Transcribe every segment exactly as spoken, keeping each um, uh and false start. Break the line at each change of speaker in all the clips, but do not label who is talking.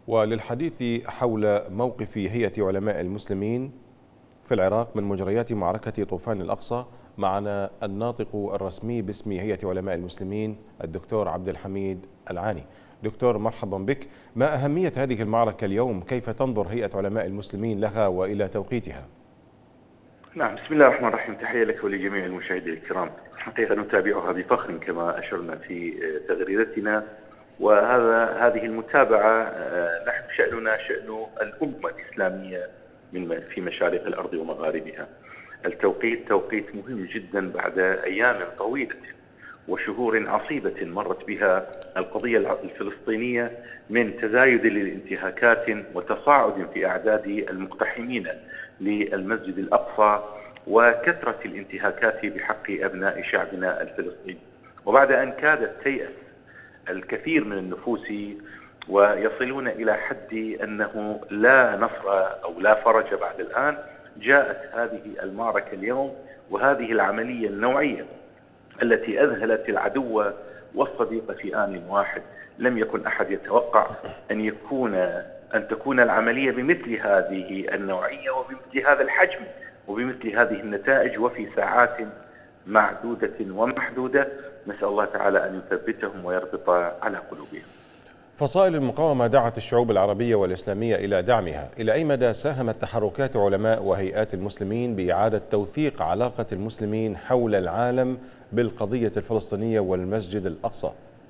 وللحديث حول موقف هيئة علماء المسلمين في العراق من مجريات معركة طوفان الأقصى معنا الناطق الرسمي باسم هيئة علماء المسلمين الدكتور عبد الحميد العاني. دكتور مرحبا بك. ما أهمية هذه المعركة اليوم؟ كيف تنظر هيئة علماء المسلمين لها وإلى توقيتها؟
نعم، بسم الله الرحمن الرحيم. تحية لك ولجميع المشاهدين الكرام. حقيقة نتابعها بفخر كما أشرنا في تغريدتنا، وهذا هذه المتابعة نحن شأننا شأن الأمة الإسلامية من في مشارق الأرض ومغاربها. التوقيت توقيت مهم جدا بعد أيام طويلة وشهور عصيبة مرت بها القضية الفلسطينية من تزايد للانتهاكات وتصاعد في أعداد المقتحمين للمسجد الأقصى وكثرة الانتهاكات بحق أبناء شعبنا الفلسطيني، وبعد أن كادت تيأس الكثير من النفوس ويصلون إلى حد أنه لا نصر أو لا فرج بعد الآن، جاءت هذه المعركة اليوم وهذه العملية النوعية التي أذهلت العدو والصديق في آن واحد. لم يكن أحد يتوقع أن يكون أن تكون العملية بمثل هذه النوعية وبمثل هذا الحجم وبمثل هذه النتائج وفي ساعات معدودة ومحدودة. نسأل الله تعالى أن يثبتهم ويربط على قلوبهم.
فصائل المقاومة دعت الشعوب العربية والإسلامية إلى دعمها. إلى أي مدى ساهمت تحركات علماء وهيئات المسلمين بإعادة توثيق علاقة المسلمين حول العالم بالقضية الفلسطينية والمسجد الأقصى؟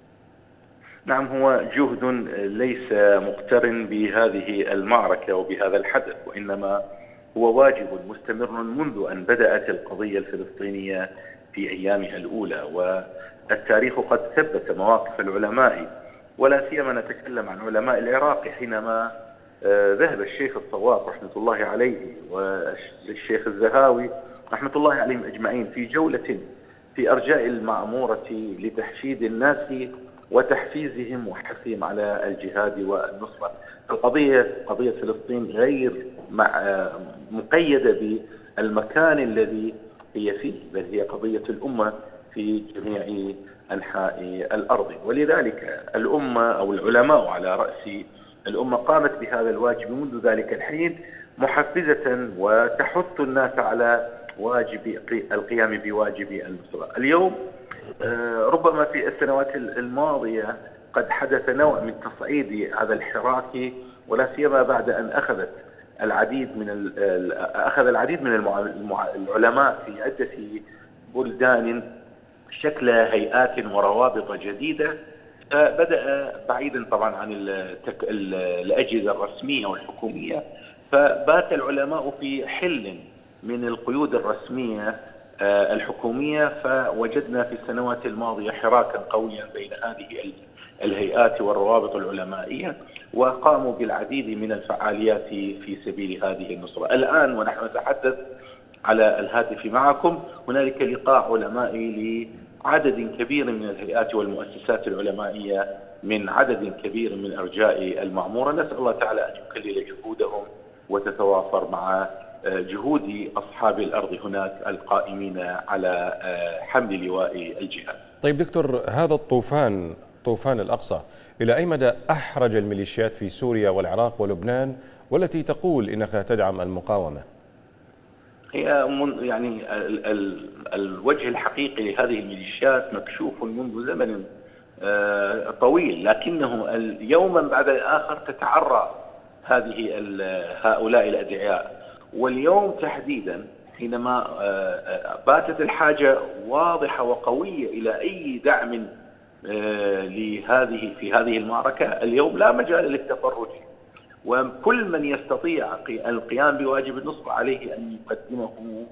نعم، هو جهد ليس مقترن بهذه المعركة وبهذا الحدث، وإنما هو واجب مستمر منذ أن بدأت القضية الفلسطينية في أيامها الأولى، والتاريخ قد ثبت مواقف العلماء، ولا سيما نتكلم عن علماء العراق حينما ذهب الشيخ الصواق رحمة الله عليه والشيخ الزهاوي رحمة الله عليهم أجمعين في جولة في أرجاء المعمورة لتحشيد الناس وتحفيزهم وحثهم على الجهاد والنصرة. القضية قضية فلسطين غير مع مقيدة بالمكان الذي هي فيه، بل هي قضية الأمة في جميع أنحاء الأرض، ولذلك الأمة أو العلماء على رأس الأمة قامت بهذا الواجب منذ ذلك الحين، محفزة وتحث الناس على واجب القيام بواجب النصرة. اليوم ربما في السنوات الماضية قد حدث نوع من تصعيد هذا الحراك، ولا سيما بعد أن أخذت العديد من أخذ العديد من العلماء في عدة بلدان شكل هيئات وروابط جديدة. بدأ بعيدا طبعا عن الأجهزة الرسمية والحكومية، فبات العلماء في حل من القيود الرسمية الحكومية، فوجدنا في السنوات الماضية حراكا قويا بين هذه الهيئات والروابط العلمائية، وقاموا بالعديد من الفعاليات في سبيل هذه النصرة. الآن ونحن نتحدث على الهاتف معكم هنالك لقاء علمائي لعدد كبير من الهيئات والمؤسسات العلمائية من عدد كبير من أرجاء المعمورة. نسأل الله تعالى أن يكلل جهودهم وتتوافر مع جهود أصحاب الأرض هناك القائمين على حمل لواء الجهاد.
طيب دكتور، هذا الطوفان طوفان الأقصى إلى أي مدى أحرج الميليشيات في سوريا والعراق ولبنان والتي تقول إنها تدعم المقاومة؟
هي من يعني ال ال الوجه الحقيقي لهذه الميليشيات مكشوف منذ زمن طويل، لكنه يوما بعد الآخر تتعرى هذه هؤلاء الأدعياء. واليوم تحديدا حينما باتت الحاجة واضحة وقوية إلى أي دعم لهذه في هذه المعركة، اليوم لا مجال للتفرج، وكل من يستطيع القيام بواجب النصر عليه أن يقدمه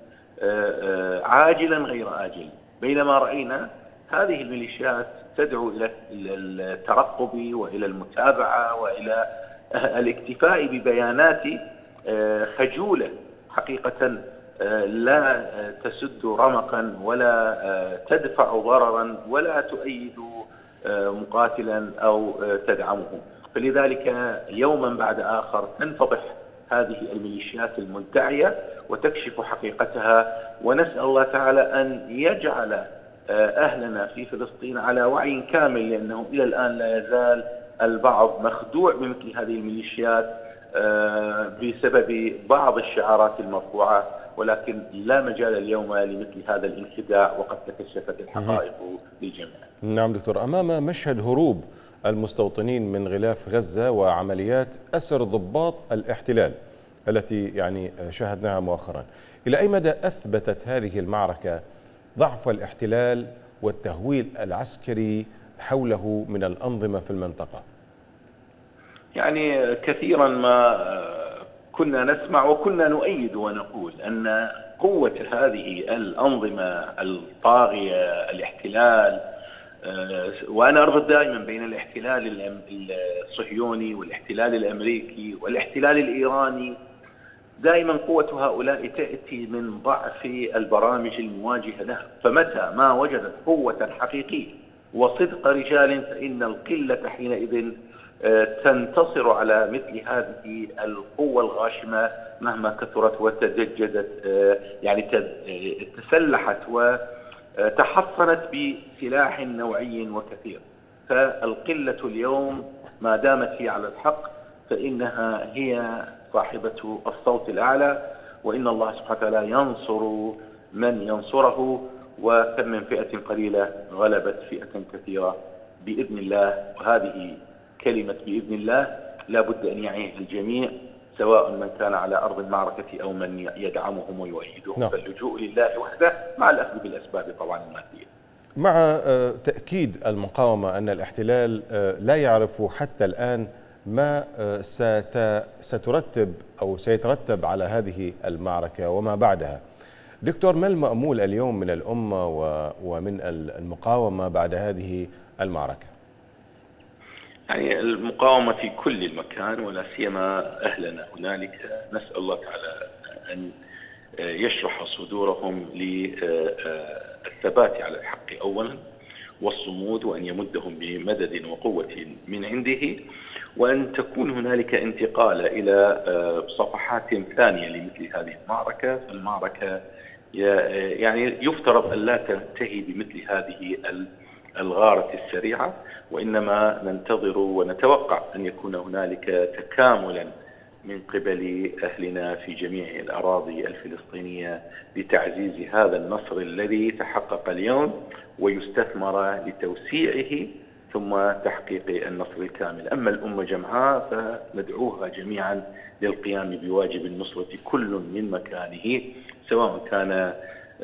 عاجلا غير آجل. بينما رأينا هذه الميليشيات تدعو إلى الترقب وإلى المتابعة وإلى الاكتفاء ببيانات خجولة حقيقة لا تسد رمقا ولا تدفع ضررا ولا تؤيد مقاتلا أو تدعمه. فلذلك يوما بعد آخر تنفضح هذه الميليشيات المدعية وتكشف حقيقتها، ونسأل الله تعالى أن يجعل أهلنا في فلسطين على وعي كامل، لأنه إلى الآن لا يزال البعض مخدوع بمثل هذه الميليشيات بسبب بعض الشعارات المرفوعة، ولكن لا مجال اليوم لمثل هذا الانخداع وقد تكشفت الحقائق للجميع.
نعم دكتور، أمام مشهد هروب المستوطنين من غلاف غزة وعمليات أسر ضباط الاحتلال التي يعني شاهدناها مؤخرا، إلى أي مدى أثبتت هذه المعركة ضعف الاحتلال والتهويل العسكري حوله من الأنظمة في المنطقة؟
يعني كثيرا ما كنا نسمع وكنا نؤيد ونقول أن قوة هذه الأنظمة الطاغية الاحتلال، وأنا أربط دائما بين الاحتلال الصهيوني والاحتلال الأمريكي والاحتلال الإيراني، دائما قوة هؤلاء تأتي من ضعف البرامج المواجهة لها. فمتى ما وجدت قوة حقيقية وصدق رجال فإن القلة حينئذ تنتصر على مثل هذه القوة الغاشمة مهما كثرت وتدجدت، يعني تسلحت وتحصنت بسلاح نوعي وكثير. فالقلة اليوم ما دامت هي على الحق فإنها هي صاحبة الصوت الأعلى، وإن الله سبحانه وتعالى ينصر من ينصره، وكم من فئة قليلة غلبت فئة كثيرة بإذن الله. وهذه كلمة بإذن الله لا بد أن يعيها الجميع، سواء من كان على أرض المعركة أو من يدعمهم ويؤيدهم. نعم. فاللجوء لله وحده مع الأخذ بالأسباب طبعا المادية.
مع تأكيد المقاومة أن الاحتلال لا يعرف حتى الآن ما سترتب أو سيترتب على هذه المعركة وما بعدها، دكتور، ما المأمول اليوم من الأمة ومن المقاومة بعد هذه المعركة؟
يعني المقاومة في كل المكان ولا سيما أهلنا هنالك، نسأل الله تعالى أن يشرح صدورهم للثبات على الحق أولا والصمود، وأن يمدهم بمدد وقوة من عنده، وأن تكون هنالك انتقال إلى صفحات ثانية لمثل هذه المعركة. فالمعركة يعني يفترض أن لا تنتهي بمثل هذه الغارة السريعة، وإنما ننتظر ونتوقع أن يكون هنالك تكاملا من قبل أهلنا في جميع الأراضي الفلسطينية لتعزيز هذا النصر الذي تحقق اليوم ويستثمر لتوسيعه ثم تحقيق النصر الكامل. أما الأمة جمعاء فندعوها جميعا للقيام بواجب النصرة كل من مكانه، سواء كان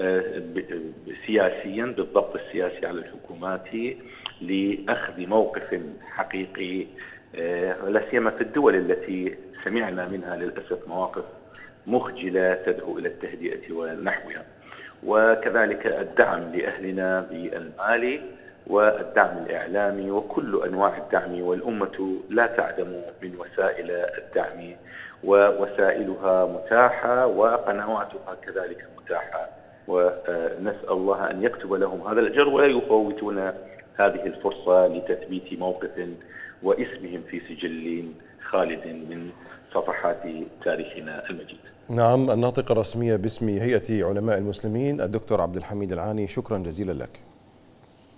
سياسيا بالضبط السياسي على الحكومات لأخذ موقف حقيقي، لا سيما في الدول التي سمعنا منها للأسف مواقف مخجلة تدعو إلى التهدئة ونحوها، وكذلك الدعم لأهلنا بالمال والدعم الإعلامي وكل أنواع الدعم، والأمة لا تعدم من وسائل الدعم، ووسائلها متاحة وقنواتها كذلك متاحة، ونسأل الله أن يكتب لهم هذا الأجر ولا يفوتون هذه الفرصة لتثبيت موقف واسمهم في سجل خالد من صفحات تاريخنا المجيد.
نعم، الناطقة الرسمية باسم هيئة علماء المسلمين الدكتور عبد الحميد العاني، شكرا جزيلا لك.